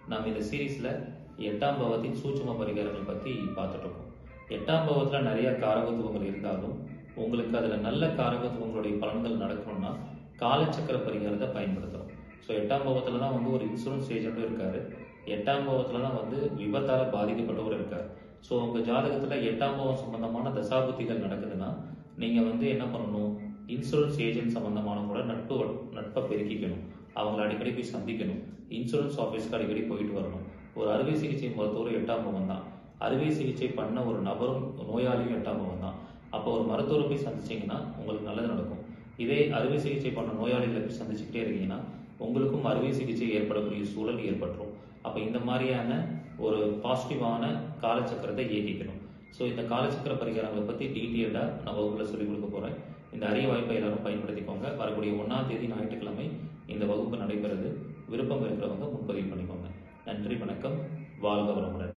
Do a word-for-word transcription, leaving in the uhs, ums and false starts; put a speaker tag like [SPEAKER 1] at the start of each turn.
[SPEAKER 1] நாம் இந்த சீரீஸில் எட்டாம் பாவத்தின் சூட்சும பரிகாரங்கள் பற்றி பார்த்துட்டு இருக்கோம். எட்டாம் பாவத்தில் நிறைய காரகத்துவங்கள் இருந்தாலும் உங்களுக்கு அதில் நல்ல காரகத்துவங்களுடைய பலன்கள் நடக்கணும்னா காலச்சக்கர பரிகாரத்தை பயன்படுத்தணும். ஸோ எட்டாம் பாவத்தில் தான் வந்து ஒரு இன்சூரன்ஸ் ஏஜென்ட்டும் இருக்கார். எட்டாம் பாவத்தில் தான் வந்து விபத்தால் பாதிக்கப்பட்டவர் இருக்கார். ஸோ உங்கள் ஜாதகத்தில் எட்டாம் பாவம் சம்பந்தமான தசாபுத்திகள் நடக்குதுன்னா நீங்கள் வந்து என்ன பண்ணணும், இன்சூரன்ஸ் ஏஜென்ட் சம்பந்தமான கூட நட்பு நட்பை பெருக்கிக்கணும். அவங்களை அடிக்கடி போய் சந்திக்கணும். இன்சூரன்ஸ் ஆஃபீஸ்க்கு அடிக்கடி போயிட்டு வரணும். ஒரு அறுவை சிகிச்சை மருத்துவரும் எட்டாம் பாவம் தான். அறுவை சிகிச்சை பண்ண ஒரு நபரும் நோயாளியும் எட்டாம் பாவம் தான். அப்போ ஒரு மருத்துவரை போய் சந்திச்சிங்கன்னா உங்களுக்கு நல்லது நடக்கும். இதே அறுவை சிகிச்சை பண்ண நோயாளிகளை போய் சந்திச்சுக்கிட்டே இருக்கீங்கன்னா உங்களுக்கும் அறுவை சிகிச்சை ஏற்படக்கூடிய சூழல் ஏற்பட்டுரும். அப்போ இந்த மாதிரியான ஒரு பாசிட்டிவான காலச்சக்கரத்தை இயக்கிக்கணும். ஸோ இந்த காலச்சக்கர பரிகாரங்களை பற்றி டீட்டெயில்டாக நான் வகுப்பில் சொல்லிக் கொடுக்க போகிறேன். இந்த அரிய வாய்ப்பை எல்லாரும் பயன்படுத்திக்கோங்க. வரக்கூடிய ஒன்றாம் தேதி ஞாயிற்றுக்கிழமை இந்த வகுப்பு நடைபெறுது. விருப்பம் இருக்கிறவங்க முன்பதிவு பண்ணிக்கோங்க. நன்றி, வணக்கம், வாழ்க வளமுடன்.